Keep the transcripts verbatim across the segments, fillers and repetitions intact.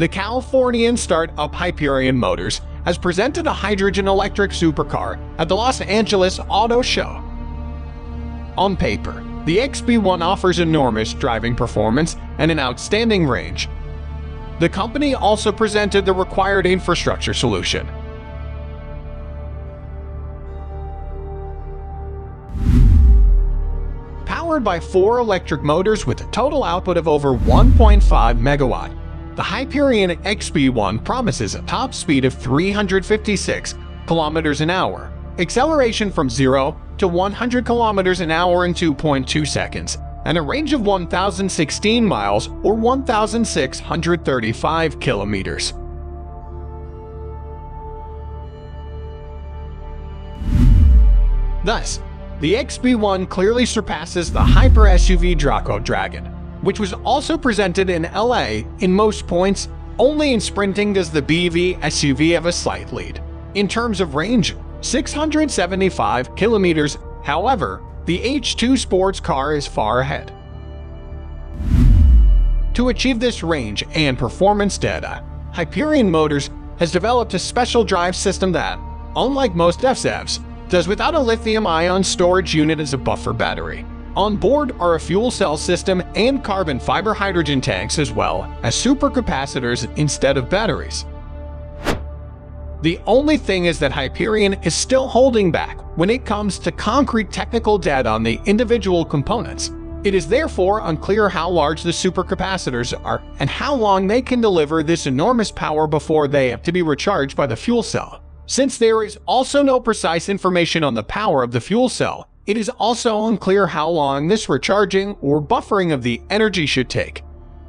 The Californian startup Hyperion Motors has presented a hydrogen-electric supercar at the Los Angeles Auto Show. On paper, the X P one offers enormous driving performance and an outstanding range. The company also presented the required infrastructure solution. Powered by four electric motors with a total output of over one point five megawatt, the Hyperion X P one promises a top speed of three hundred fifty-six kilometers an hour, acceleration from zero to one hundred kilometers an hour in two point two seconds, and a range of one thousand sixteen miles or one thousand six hundred thirty-five kilometers. Thus, the X P one clearly surpasses the hyper S U V Draco Dragon, which was also presented in L A in most points. Only in sprinting does the B V S U V have a slight lead. In terms of range, six hundred seventy-five kilometers, however, the H two sports car is far ahead. To achieve this range and performance data, Hyperion Motors has developed a special drive system that, unlike most F Z E Vs, does without a lithium-ion storage unit as a buffer battery. On board are a fuel cell system and carbon fiber hydrogen tanks as well as supercapacitors instead of batteries. The only thing is that Hyperion is still holding back when it comes to concrete technical data on the individual components. It is therefore unclear how large the supercapacitors are and how long they can deliver this enormous power before they have to be recharged by the fuel cell. Since there is also no precise information on the power of the fuel cell, it is also unclear how long this recharging or buffering of the energy should take.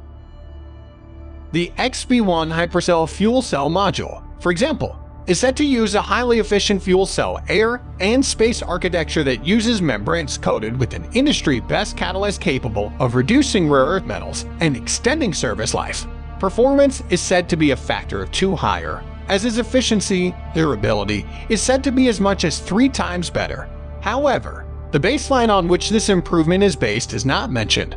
The X P one Hypercell fuel cell module, for example, is said to use a highly efficient fuel cell air and space architecture that uses membranes coated with an industry-best catalyst capable of reducing rare earth metals and extending service life. Performance is said to be a factor of two higher, as its efficiency, durability, is said to be as much as three times better. However, the baseline on which this improvement is based is not mentioned.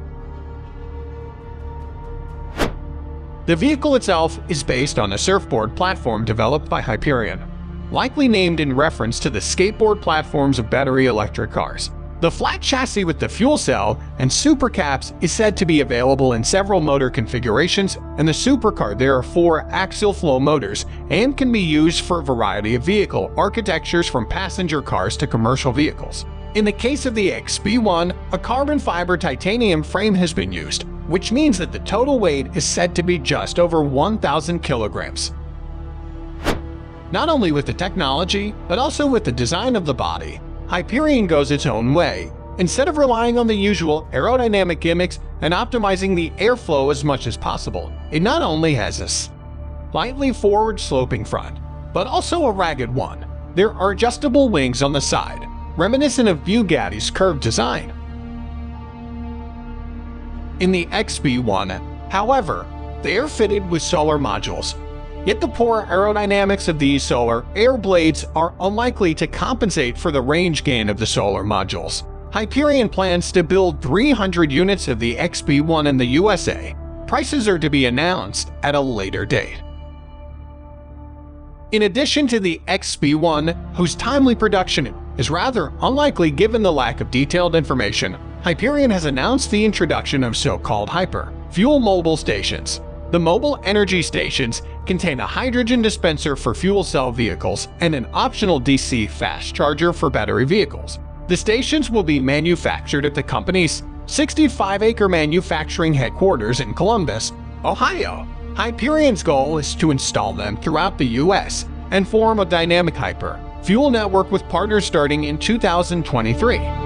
The vehicle itself is based on a surfboard platform developed by Hyperion, likely named in reference to the skateboard platforms of battery electric cars. The flat chassis with the fuel cell and supercaps is said to be available in several motor configurations, and the Supercar there are four axial flow motors and can be used for a variety of vehicle architectures from passenger cars to commercial vehicles. In the case of the X P one, a carbon fiber titanium frame has been used, which means that the total weight is said to be just over one thousand kilograms. Not only with the technology, but also with the design of the body, Hyperion goes its own way. Instead of relying on the usual aerodynamic gimmicks and optimizing the airflow as much as possible, it not only has a slightly forward-sloping front, but also a ragged one. There are adjustable wings on the side, reminiscent of Bugatti's curved design. In the X P one, however, they are fitted with solar modules. Yet the poor aerodynamics of these solar air blades are unlikely to compensate for the range gain of the solar modules. Hyperion plans to build three hundred units of the X P one in the U S A. Prices are to be announced at a later date. In addition to the X P one, whose timely production is rather unlikely given the lack of detailed information, Hyperion has announced the introduction of so-called hyper fuel mobile stations. The mobile energy stations contain a hydrogen dispenser for fuel cell vehicles and an optional D C fast charger for battery vehicles. The stations will be manufactured at the company's sixty-five acre manufacturing headquarters in Columbus, Ohio. Hyperion's goal is to install them throughout the U S and form a dynamic hyper fuel network with partners starting in two thousand twenty-three.